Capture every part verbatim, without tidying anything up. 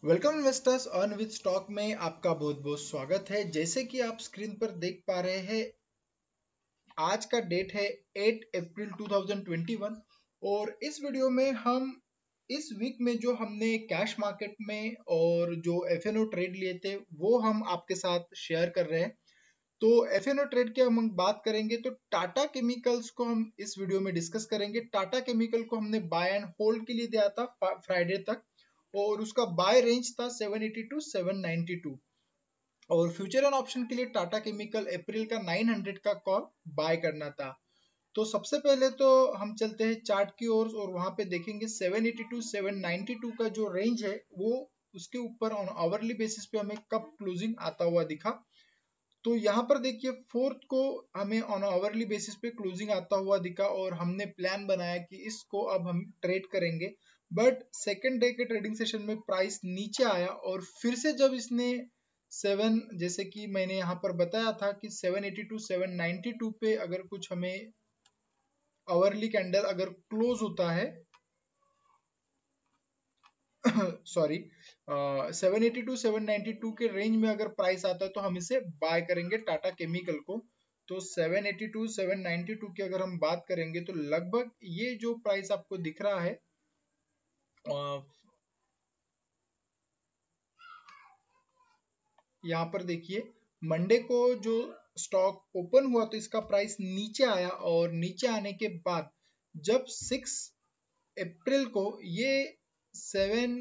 Welcome investors earn with stock में आपका बहुत बहुत स्वागत है। जैसे कि आप स्क्रीन पर देख पा रहे हैं, आज का डेट है आठ अप्रैल दो हज़ार इक्कीस और इस वीडियो में हम इस वीक में जो हमने कैश मार्केट में और जो एफ एन ओ ट्रेड लिए थे वो हम आपके साथ शेयर कर रहे हैं। तो एफ एन ओ ट्रेड की हम बात करेंगे तो टाटा केमिकल्स को हम इस वीडियो में डिस्कस करेंगे। टाटा केमिकल को हमने बाय एंड होल्ड के लिए दिया था फ्राइडे तक और उसका बाय रेंज था सात सौ अस्सी टू सात सौ बानवे और फ्यूचर एंड ऑप्शन के लिए टाटा केमिकल अप्रैल का नौ सौ का कॉल बाय करना था। तो सबसे पहले तो हम चलते हैं चार्ट की ओर और, और वहां पे देखेंगे सात सौ अस्सी टू सात सौ बानवे का जो रेंज है वो उसके ऊपर ऑन आवरली बेसिस पे हमें कब क्लोजिंग आता हुआ दिखा। तो यहाँ पर देखिए फोर्थ को हमें ऑन आवरली बेसिस पे क्लोजिंग आता हुआ दिखा और हमने प्लान बनाया कि इसको अब हम ट्रेड करेंगे। बट सेकेंड डे के ट्रेडिंग सेशन में प्राइस नीचे आया और फिर से जब इसने सेवन जैसे कि मैंने यहाँ पर बताया था कि सात सौ अस्सी टू सात सौ बानवे पे अगर कुछ हमें आवरली कैंडल अगर क्लोज होता है सॉरी सात सौ अस्सी टू सात सौ बानवे के रेंज में अगर प्राइस आता है तो हम इसे बाय करेंगे टाटा केमिकल को। तो सात सौ अस्सी टू सात सौ बानवे की अगर हम बात करेंगे तो लगभग ये जो प्राइस आपको दिख रहा है यहाँ पर देखिए मंडे को जो स्टॉक ओपन हुआ तो इसका प्राइस नीचे आया और नीचे आने के बाद जब छह अप्रैल को ये सात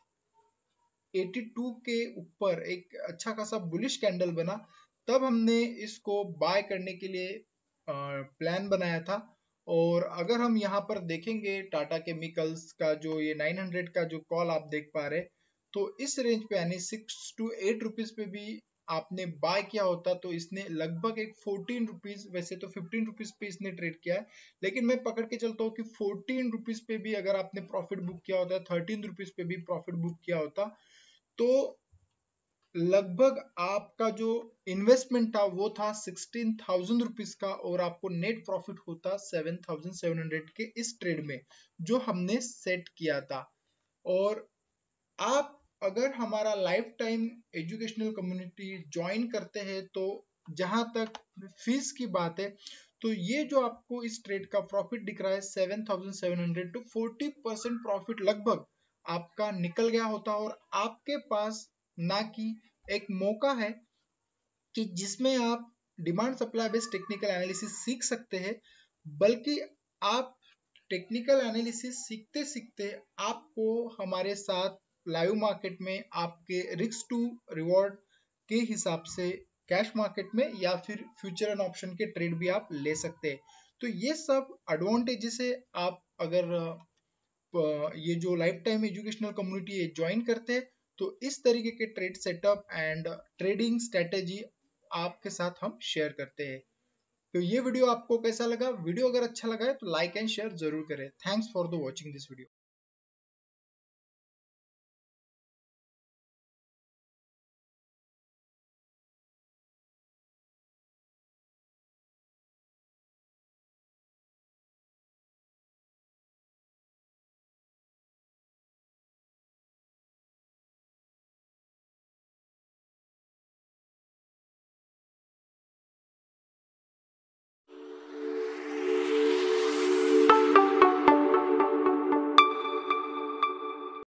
सौ बयासी के ऊपर एक अच्छा खासा बुलिश कैंडल बना, तब हमने इसको बाय करने के लिए प्लान बनाया था। और अगर हम यहाँ पर देखेंगे टाटा केमिकल्स का जो ये नौ सौ का जो कॉल आप देख पा रहे, तो इस रेंज पे यानी सिक्स टू एट रुपीज पे भी आपने बाय किया होता तो इसने लगभग एक फोर्टीन रुपीज, वैसे तो फिफ्टीन रुपीज पे इसने ट्रेड किया है, लेकिन मैं पकड़ के चलता हूँ कि फोर्टीन रुपीज पे भी अगर आपने प्रॉफिट बुक किया होता, थर्टीन रुपीज पे भी प्रॉफिट बुक किया होता तो लगभग आपका जो इन्वेस्टमेंट था वो था सिक्सटीन थाउजेंड रुपीज का और आपको नेट प्रॉफिट होता सेवन थाउजेंड सेवन हंड्रेड के इस ट्रेड में जो हमने सेट किया था। और आप अगर हमारा life time educational community join करते हैं तो जहां तक फीस की बात है तो ये जो आपको इस ट्रेड का प्रॉफिट दिख रहा है seven thousand seven hundred to forty percent profit लगभग आपका निकल गया होता और आपके पास ना कि एक मौका है कि जिसमें आप demand supply based technical analysis सीख सकते हैं, बल्कि आप टेक्निकल एनालिसिस सीखते सीखते आपको हमारे साथ लाइव मार्केट में आपके रिस्क टू रिवॉर्ड के हिसाब से कैश मार्केट में या फिर फ्यूचर एंड ऑप्शन के ट्रेड भी आप ले सकते हैं। तो ये सब एडवांटेजेस है आप अगर ये जो लाइफ टाइम एजुकेशनल कम्युनिटी है ज्वाइन करते हैं तो इस तरीके के trade setup and trading strategy आपके साथ हम शेयर करते हैं। तो ये वीडियो आपको कैसा लगा? वीडियो अगर अच्छा लगा है तो लाइक एंड शेयर जरूर करें। Thanks for the watching this video.